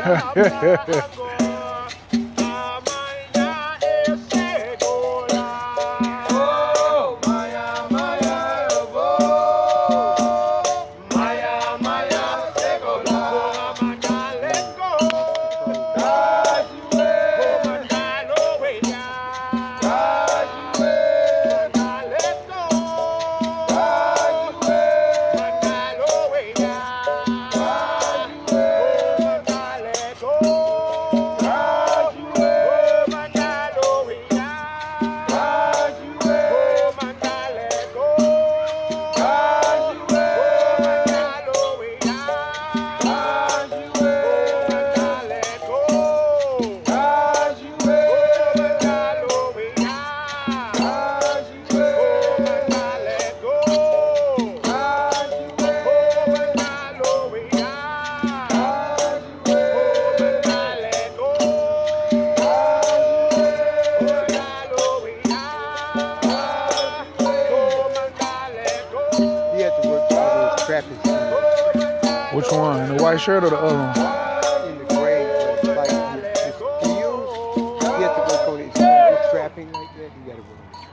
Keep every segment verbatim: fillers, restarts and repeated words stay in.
Which one? In the white shirt or the other one? In the gray, but like it's for you, you have to work on it. It's trapping like that. You got to work on the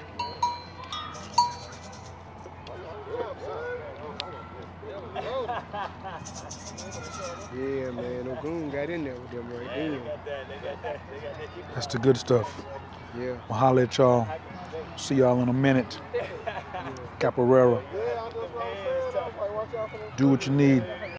trapping. Yeah, man, Ogun got in there with them right then. That's the good stuff. Yeah. I'll holler at y'all. See y'all in a minute. Caperera. Do what you need.